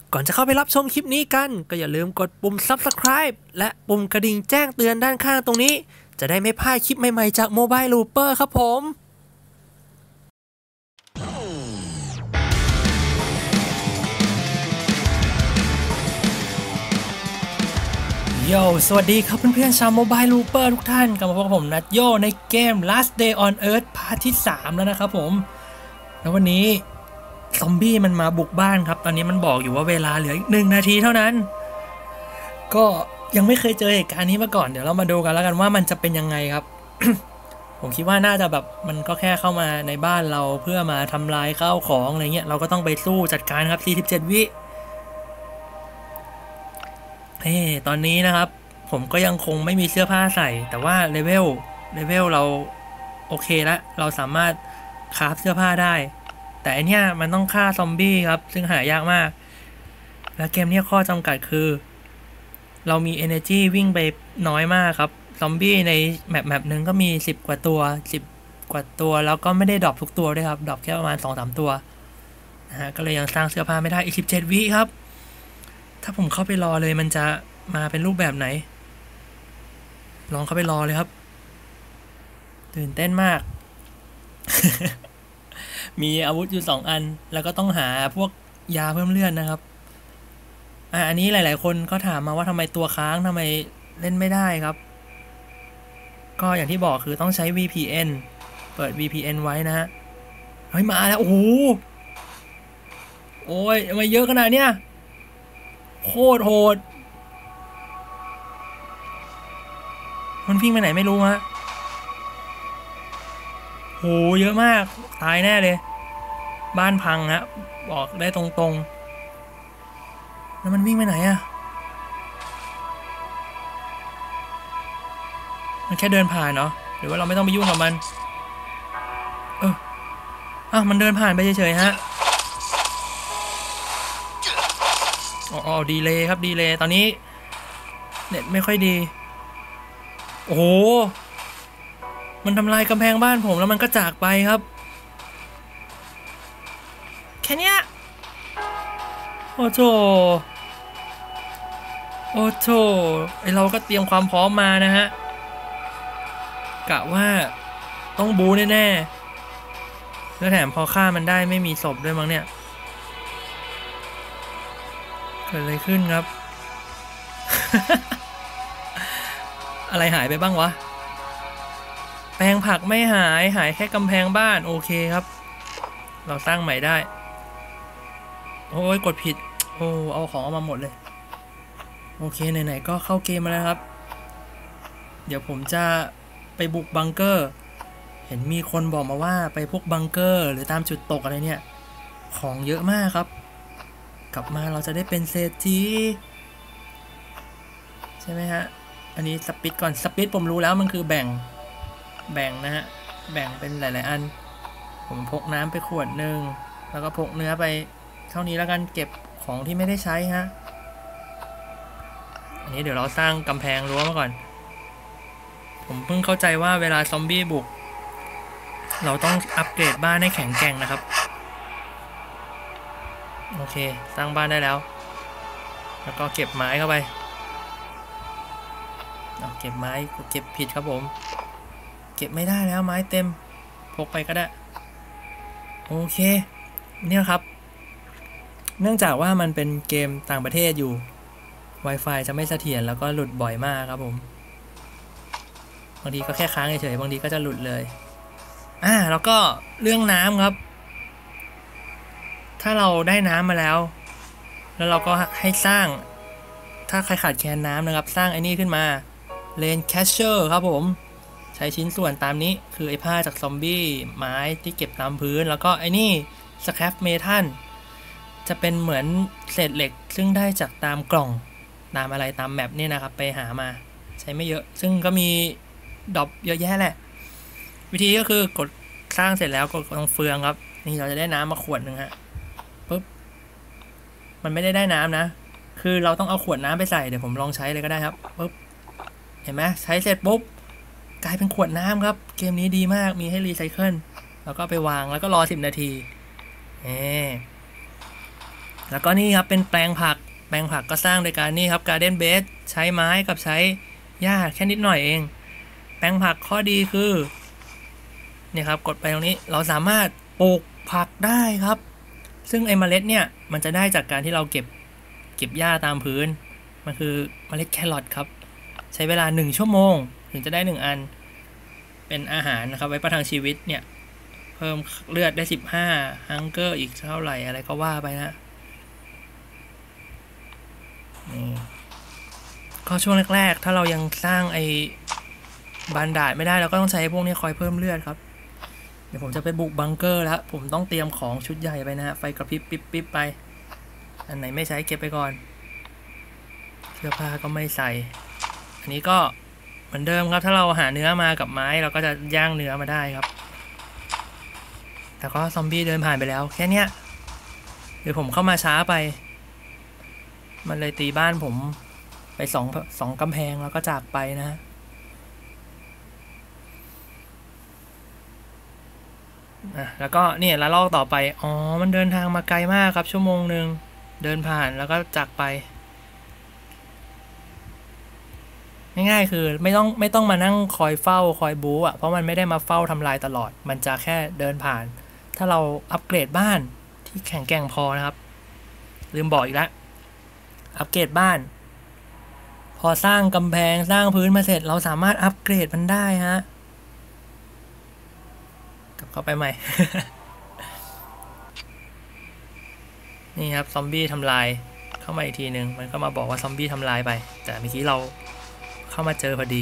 ก่อนจะเข้าไปรับชมคลิปนี้กันก็อย่าลืมกดปุ่ม Subscribe และปุ่มกระดิ่งแจ้งเตือนด้านข้างตรงนี้จะได้ไม่พลาดคลิปใหม่ๆจาก Mobile Looper ครับผมโยสวัสดีครับเพื่อนๆชาว Mobile Looper ทุกท่านกลับมาพบกับผมนัทโยในเกม Last Day on Earth พาร์ทที่ 3 แล้วนะครับผมแล้ววันนี้ซอมบี้มันมาบุกบ้านครับตอนนี้มันบอกอยู่ว่าเวลาเหลืออีก1 นาทีเท่านั้นก็ยังไม่เคยเจอเหตุการณ์นี้มาก่อนเดี๋ยวเรามาดูกันแล้วกันว่ามันจะเป็นยังไงครับ ผมคิดว่าน่าจะแบบมันก็แค่เข้ามาในบ้านเราเพื่อมาทำลายข้าวของอะไรเงี้ยเราก็ต้องไปสู้จัดการครับ47 วิตอนนี้นะครับผมก็ยังคงไม่มีเสื้อผ้าใส่แต่ว่าเลเวลเราโอเคแล้วเราสามารถคราฟเสื้อผ้าได้แต่อันเนี้ยมันต้องฆ่าซอมบี้ครับซึ่งหายากมากและเกมนี้ข้อจำกัดคือเรามี energy วิ่งไปน้อยมากครับซอมบี้ในแมปหนึ่งก็มี10 กว่าตัวแล้วก็ไม่ได้ดรอปทุกตัวด้วยครับดรอปแค่ประมาณ 2-3 ตัวนะฮะก็เลยยังสร้างเสื้อผ้าไม่ได้อีก17 วิครับถ้าผมเข้าไปรอเลยมันจะมาเป็นรูปแบบไหนลองเข้าไปรอเลยครับตื่นเต้นมาก มีอาวุธอยู่2 อันแล้วก็ต้องหาพวกยาเพิ่มเลือดนะครับอันนี้หลายๆคนก็ถามมาว่าทำไมตัวค้างทำไมเล่นไม่ได้ครับก็อย่างที่บอกคือต้องใช้ VPN เปิด VPN ไว้นะฮะเฮ้ยมาแล้วโอ้โหโอ้ยทำไมเยอะขนาดเนี้ยโคตรโหดมันวิ่งไปไหนไม่รู้ฮะโหเยอะมากตายแน่เลยบ้านพังฮะบอกได้ตรงๆแล้วมันวิ่งไปไหนอะมันแค่เดินผ่านเนาะหรือว่าเราไม่ต้องไปยุ่งกับมันมันเดินผ่านไปเฉยๆฮะอ๋อดีเลยครับดีเลยตอนนี้เน็ตไม่ค่อยดีโอ้โหมันทำลายกำแพงบ้านผมแล้วมันก็จากไปครับแค่เนี้ยโอ้โธไอเราก็เตรียมความพร้อมมานะฮะกะว่าต้องบูแน่ๆแล้วแถมพอฆ่ามันได้ไม่มีศพด้วยมั้งเนี่ยเกิดอะไรขึ้นครับ อะไรหายไปบ้างวะแปลงผักไม่หายแค่กำแพงบ้านโอเคครับเราสร้างใหม่ได้โอ้ยกดผิดเอาของออกมาหมดเลยโอเคไหนๆก็เข้าเกมมาแล้วครับเดี๋ยวผมจะไปบุกบังเกอร์เห็นมีคนบอกมาว่าไปพวกบังเกอร์หรือตามจุดตกอะไรเนี่ยของเยอะมากครับกลับมาเราจะได้เป็นเศรษฐีใช่ไหมฮะอันนี้สปิดก่อนสปิดผมรู้แล้วมันคือแบ่งนะฮะแบ่งเป็นหลายๆอันผมพกน้ำไปขวดหนึ่งแล้วก็พกเนื้อไปเท่านี้แล้วกันเก็บของที่ไม่ได้ใช้ฮะอันนี้เดี๋ยวเราสร้างกำแพงรั้วมาก่อนผมเพิ่งเข้าใจว่าเวลาซอมบี้บุกเราต้องอัปเกรดบ้านให้แข็งแกร่งนะครับโอเคสร้างบ้านได้แล้วแล้วก็เก็บไม้เข้าไปเก็บไม้เก็บผิดครับผมเก็บไม่ได้แล้วไม้เต็มพกไปก็ได้โอเคเนี่ยครับเนื่องจากว่ามันเป็นเกมต่างประเทศอยู่ Wi-Fi จะไม่เสถียรแล้วก็หลุดบ่อยมากครับผมบางทีก็แค่ค้างเฉยๆบางทีก็จะหลุดเลยแล้วก็เรื่องน้ำครับถ้าเราได้น้ำมาแล้วเราก็ให้สร้างถ้าใครขาดแคลนน้ำนะครับสร้างไอ้นี่ขึ้นมาเลนแคชเชอร์ครับผมใช้ชิ้นส่วนตามนี้คือไอ้ผ้าจากซอมบี้ไม้ที่เก็บตามพื้นแล้วก็ไอ้นี่สแครปเมทัลจะเป็นเหมือนเศษเหล็กซึ่งได้จากตามกล่องตามอะไรตามแมปนี่นะครับไปหามาใช้ไม่เยอะซึ่งก็มีดรอปเยอะแยะแหละวิธีก็คือกดสร้างเสร็จแล้วกดตรงเฟืองครับนี่เราจะได้น้ำมาขวดหนึ่งฮะปุ๊บมันไม่ได้น้ำนะคือเราต้องเอาขวดน้ำไปใส่เดี๋ยวผมลองใช้เลยก็ได้ครับปุ๊บเห็นไหมใช้เสร็จปุ๊บกลายเป็นขวดน้ำครับเกมนี้ดีมากมีให้รีไซเคิลแล้วก็ไปวางแล้วก็รอ10 นาทีแล้วก็นี่ครับเป็นแปลงผักก็สร้างโดยการนี่ครับการ์เด้นเบสใช้ไม้กับใช้หญ้าแค่นิดหน่อยเองแปลงผักข้อดีคือเนี่ยครับกดไปตรงนี้เราสามารถปลูกผักได้ครับซึ่งไอ้เมล็ดเนี่ยมันจะได้จากการที่เราเก็บหญ้าตามพื้นมันคือเมล็ดแครอทครับใช้เวลา1 ชั่วโมงถึงจะได้1 อันเป็นอาหารนะครับไว้ประทังชีวิตเนี่ยเพิ่มเลือดได้15ฮังเกอร์อีกเท่าไหร่อะไรก็ว่าไปนะนี่ก็ช่วงแรกๆถ้าเรายังสร้างไอ้บานดาดไม่ได้เราก็ต้องใช้พวกนี้คอยเพิ่มเลือดครับเดี๋ยวผมจะไปบุกบังเกอร์แล้วผมต้องเตรียมของชุดใหญ่ไปนะฮะไฟกระพริบปิ๊บไปอันไหนไม่ใช้เก็บไปก่อนเสื้อผ้าก็ไม่ใส่อันนี้ก็เหมือนเดิมครับถ้าเราหาเนื้อมากับไม้เราก็จะย่างเนื้อมาได้ครับแต่ก็ซอมบี้เดินผ่านไปแล้วแค่เนี้ยเดี๋ยวผมเข้ามาช้าไปมันเลยตีบ้านผมไปสองกำแพงแล้วก็จากไปนะแล้วก็เนี่ยละลอกต่อไปอ๋อมันเดินทางมาไกลมากครับชั่วโมงหนึ่งเดินผ่านแล้วก็จากไปง่ายๆคือไม่ต้องมานั่งคอยเฝ้าคอยบู๊อ่ะเพราะมันไม่ได้มาเฝ้าทำลายตลอดมันจะแค่เดินผ่านถ้าเราอัปเกรดบ้านที่แข็งแกร่งพอนะครับลืมบอกอีกแล้วอัปเกรดบ้านพอสร้างกำแพงสร้างพื้นมาเสร็จเราสามารถอัปเกรดมันได้ฮะกลับเข้าไปใหม่ นี่ครับซอมบี้ทำลายเข้ามาอีกทีหนึ่งมันก็มาบอกว่าซอมบี้ทำลายไปแต่เมื่อกี้เราเข้ามาเจอพอดี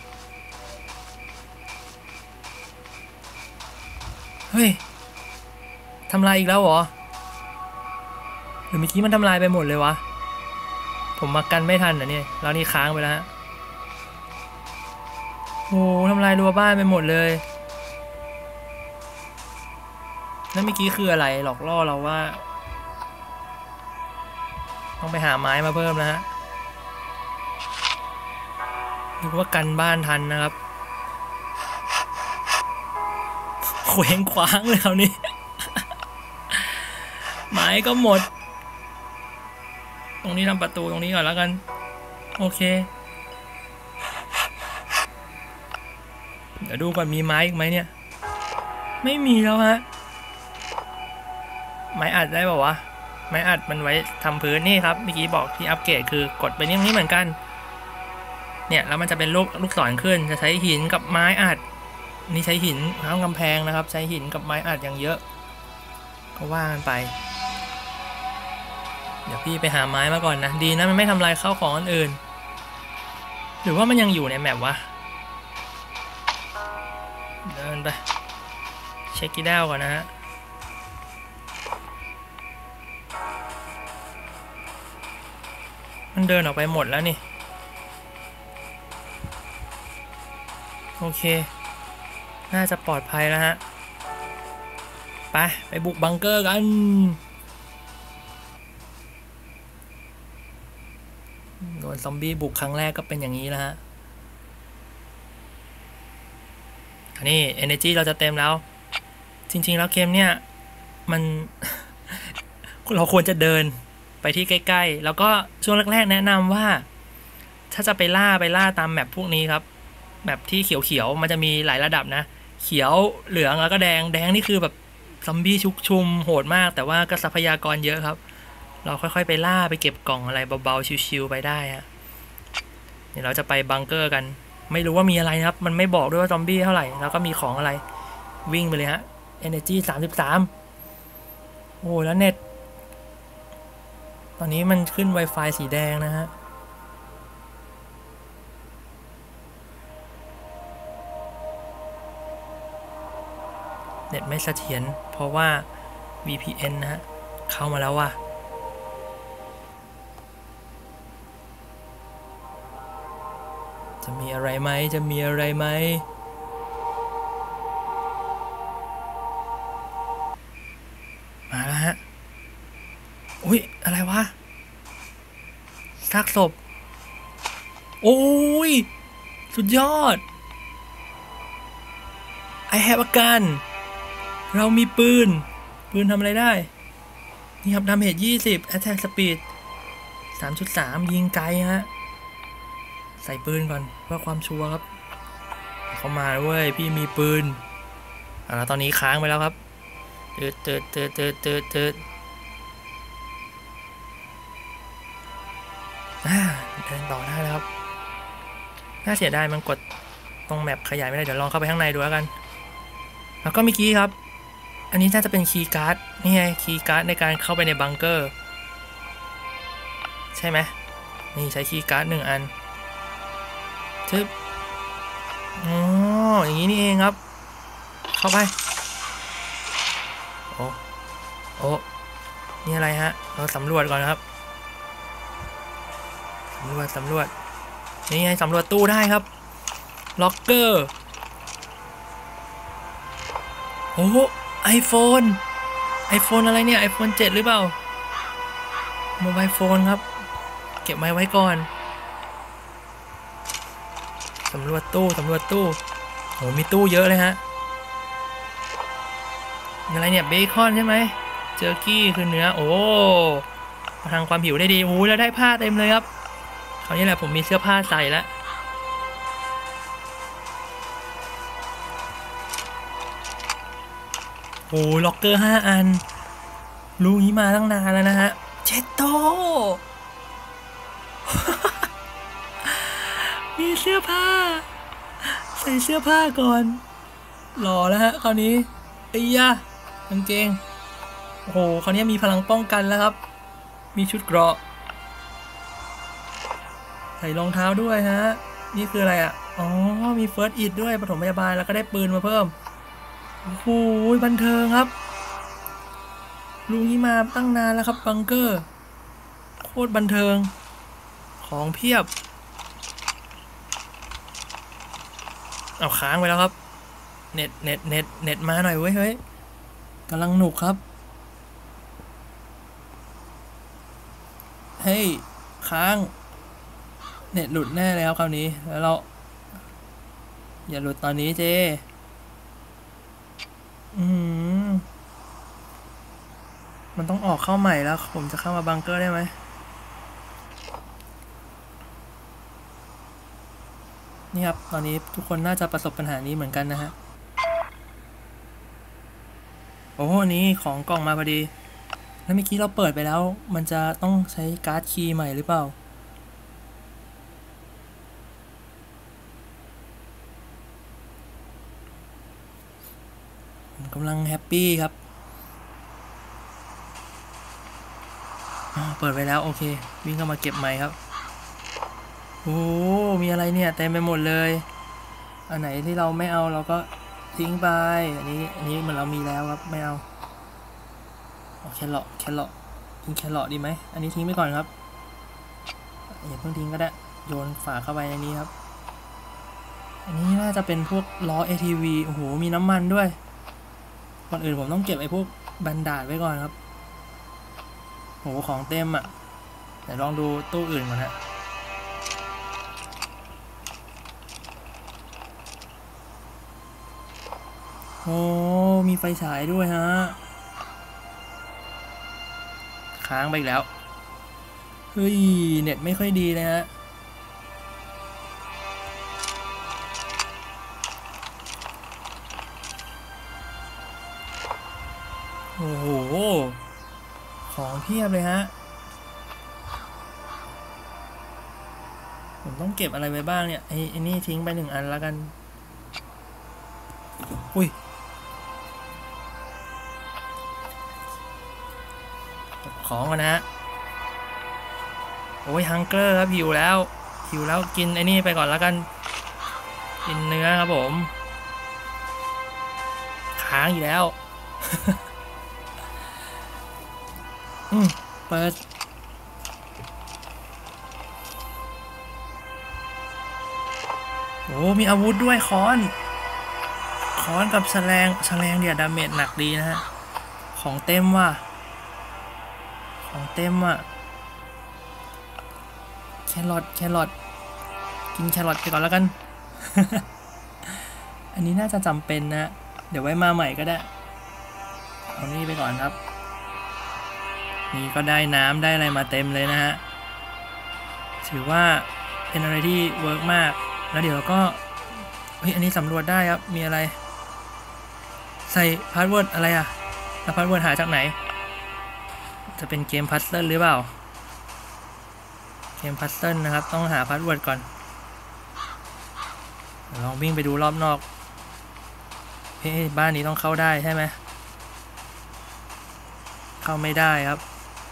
เฮ้ยทำลายอีกแล้วเหรอหรือเมื่อกี้มันทำลายไปหมดเลยวะผมมากันไม่ทันอ่ะเนี่ยแล้วนี่ค้างไปแล้วโอ้ทำลายรั้วบ้านไปหมดเลยแล้วเมื่อกี้คืออะไรหลอกล่อเราว่าต้องไปหาไม้มาเพิ่มนะฮะนึกว่ากันบ้านทันนะครับเคว้งคว้างเลยคราวนี้ ไม้ก็หมดตรงนี้ทำประตูตรงนี้ก่อนแล้วกันโอเคเดี๋ยวดูก่อนมีไม้อีกไหมเนี่ยไม่มีแล้วฮะไม้อัดได้ป่าวะไม้อัดมันไว้ทำพื้นนี่ครับเมื่อกี้บอกที่อัปเกรดคือกดไปนี่เหมือนกันเนี่ยแล้วมันจะเป็นลูกศรขึ้นจะใช้หินกับไม้อัดนี่ใช้หินทั้งกำแพงนะครับใช้หินกับไม้อัดอย่างเยอะก็ว่ากันไปเดี๋ยวพี่ไปหาไม้มาก่อนนะดีนะมันไม่ทำลายข้าวของอื่นหรือว่ามันยังอยู่ในแมปวะเดินไปเช็คกีดาวก่อนนะฮะมันเดินออกไปหมดแล้วนี่โอเคน่าจะปลอดภัยแล้วฮะไปบุกบังเกอร์กันโดนซอมบี้บุกครั้งแรกก็เป็นอย่างนี้แล้วฮะอันนี้ energy เราจะเต็มแล้วจริงๆแล้วเกมเนี่ยมัน เราควรจะเดินไปที่ใกล้ๆแล้วก็ช่วงแรกๆแนะนำว่าถ้าจะไปล่าตามแมปพวกนี้ครับแมปที่เขียวๆมันจะมีหลายระดับนะเขียวเหลืองแล้วก็แดงนี่คือแบบซอมบี้ชุกชุมโหดมากแต่ว่าก็ทรัพยากรเยอะครับเราค่อยๆไปล่าไปเก็บกล่องอะไรเบาๆชิวๆไปได้ฮะเดี๋ยวเราจะไปบังเกอร์กันไม่รู้ว่ามีอะไรครับมันไม่บอกด้วยว่าซอมบี้เท่าไหร่แล้วก็มีของอะไรวิ่งไปเลยฮะ energy 33โอ้แล้วเน็ตตอนนี้มันขึ้น Wi-Fi สีแดงนะฮะเน็ตไม่เสถียรเพราะว่า VPN นะฮะเข้ามาแล้วว่ะจะมีอะไรไหมมาแล้วฮะอุ๊ยอะไรวะซากศพโอ้ยสุดยอด I have a gun เรามีปืนทำอะไรได้นี่ครับดาเมจ20 Attack Speed 3.3 ยิงไกลฮะใส่ปืนก่อนเพื่อความชัวร์ครับเข้ามาเว้ยพี่มีปืนแล้วตอนนี้ค้างไปแล้วครับเติดเดินต่อได้แล้วครับน่าเสียดายมันกดตรงแมปขยายไม่ได้เดี๋ยวลองเข้าไปข้างในดูแล้วกันแล้วก็เมื่อกี้ครับอันนี้น่าจะเป็นคีย์การ์ดนี่ไงคีย์การ์ดในการเข้าไปในบังเกอร์ใช่ไหมนี่ใช้คีย์การ์ด1 อันทึบอ๋ออย่างนี้นี่เองครับเข้าไปโอ้นี่อะไรฮะเราสำรวจก่อนครับสำรวจนี่ไงสำรวจตู้ได้ครับล็อกเกอร์โอ้ไอโฟนอะไรเนี่ย iPhone 7หรือเปล่าโมบายโฟนครับเก็บไว้ก่อนสำรวจตู้โหมีตู้เยอะเลยฮะอะไรเนี่ยเบคอนใช่ไหมเจอร์กี้คือเนื้อโอ้ทางความหิวได้ดีโอ้แล้วได้ผ้าเต็มเลยครับคราวนี้แหละผมมีเสื้อผ้าใส่แล้วโอ้ล็อกเกอร์5 อันรู้นี้มาตั้งนานแล้วนะฮะเจ็ดโต มีเสื้อผ้าใส่เสื้อผ้าก่อนหล่อแล้วฮะคราวนี้ไอ้ยะกางเกงโอ้โหคราวนี้มีพลังป้องกันแล้วครับมีชุดเกราะใส่รองเท้าด้วยฮะนี่คืออะไรอ่ะอ๋อมีเฟิร์สอีดด้วยปฐมพยาบาลแล้วก็ได้ปืนมาเพิ่มโอ้โหบันเทิงครับลุงนี้มาตั้งนานแล้วครับบังเกอร์โคตรบันเทิงของเพียบเอาค้างไปแล้วครับเน็ตมาหน่อยเว้ยเฮ้ยกำลังหนุกครับเฮ้ยค้างเน็ตหลุดแน่เลยครับคราวนี้แล้วเราอย่าหลุดตอนนี้เจมันต้องออกเข้าใหม่แล้วผมจะเข้ามาบังเกอร์ได้ไหมนี่ครับตอนนี้ทุกคนน่าจะประสบปัญหานี้เหมือนกันนะฮะโอ้นี้ของกล่องมาพอดีแล้วเมื่อกี้เราเปิดไปแล้วมันจะต้องใช้การ์ดคีย์ใหม่หรือเปล่าผมกำลังแฮปปี้ครับเปิดไปแล้วโอเควิ่งเข้ามาเก็บใหม่ครับโอ้มีอะไรเนี่ยเต็มไปหมดเลยอันไหนที่เราไม่เอาเราก็ทิ้งไปอันนี้เหมือนเรามีแล้วครับไม่เอาแครอททิ้งแครอทดีไหมอันนี้ทิ้งไปก่อนครับอย่าเพิ่งทิ้งก็ได้โยนฝาเข้าไปในนี้ครับอันนี้น่าจะเป็นพวกล้อ ATV โอ้โหมีน้ำมันด้วยก่อนอื่นผมต้องเก็บไอ้พวกบันดาลไว้ก่อนครับโหของเต็มอ่ะแต่ลองดูตู้อื่นก่อนฮะโอ้มีไฟฉายด้วยฮะค้างไปอีกแล้วเฮ้ยเน็ตไม่ค่อยดีเลยฮะโอ้โหของเพียบเลยฮะผมต้องเก็บอะไรไว้บ้างเนี่ยไอ้นี่ทิ้งไป1 อันแล้วกันอุ้ยของกันนะฮะโอ้ยฮังเกอร์ครับหิวแล้วกินไอ้นี่ไปก่อนแล้วกันกินเนื้อครับผมค้างอยู่แล้ว เปิดโอ้มีอาวุธด้วยค้อนกับแฉลงเดี๋ยวดาเมจหนักดีนะฮะของเต็มว่ะแครอทกินแครอทไปก่อนแล้วกัน อันนี้น่าจะจำเป็นนะเดี๋ยวไว้มาใหม่ก็ได้เอานี่ไปก่อนครับนี่ก็ได้น้ำได้อะไรมาเต็มเลยนะฮะถือว่าเป็นอะไรที่เวิร์กมากแล้วเดี๋ยวเราก็เฮ้ยอันนี้สำรวจได้ครับมีอะไรใส่พาสเวิร์ดอะไรอะแล้วพาสเวิร์ดหาจากไหนจะเป็นเกมพัซเซิลหรือเปล่าเกมพัซเซิลนะครับต้องหาพาสเวิร์ดก่อนลองวิ่งไปดูรอบนอกเฮ้ยบ้านนี้ต้องเข้าได้ใช่ไหมเข้าไม่ได้ครับ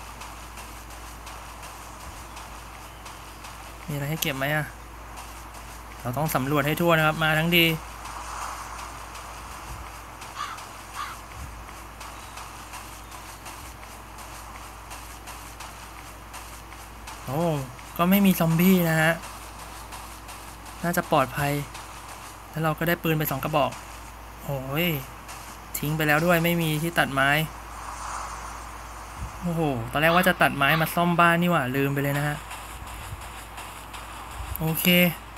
มีอะไรให้เก็บไหมอะเราต้องสำรวจให้ทั่วนะครับมาทั้งดีโอ้ก็ไม่มีซอมบี้นะฮะน่าจะปลอดภัยแล้วเราก็ได้ปืนไป2 กระบอกโอ้ยทิ้งไปแล้วด้วยไม่มีที่ตัดไม้โอ้โหตอนแรกว่าจะตัดไม้มาซ่อมบ้านนี่หว่าลืมไปเลยนะฮะโอเค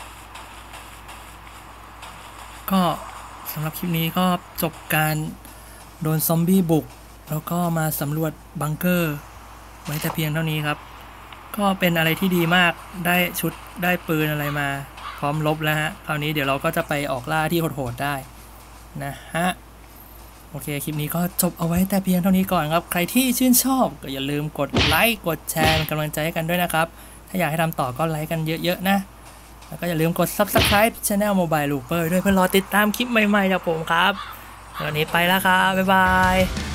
ก็สำหรับคลิปนี้ก็จบการโดนซอมบี้บุกแล้วก็มาสำรวจบังเกอร์ไว้แต่เพียงเท่านี้ครับก็เป็นอะไรที่ดีมากได้ชุดได้ปืนอะไรมาพร้อมรบแล้วฮะคราวนี้เดี๋ยวเราก็จะไปออกล่าที่โหดๆได้นะฮะโอเคคลิปนี้ก็จบเอาไว้แต่เพียงเท่านี้ก่อนครับใครที่ชื่นชอบก็อย่าลืมกดไลค์กดแชร์เป็นกำลังใจให้กันด้วยนะครับถ้าอยากให้ทำต่อก็ไลค์กันเยอะๆนะแล้วก็อย่าลืมกด Subscribe Channel Mobile Looper ด้วยเพื่อรอติดตามคลิปใหม่ๆจากผมครับวันนี้ไปแล้วครับบ๊ายบาย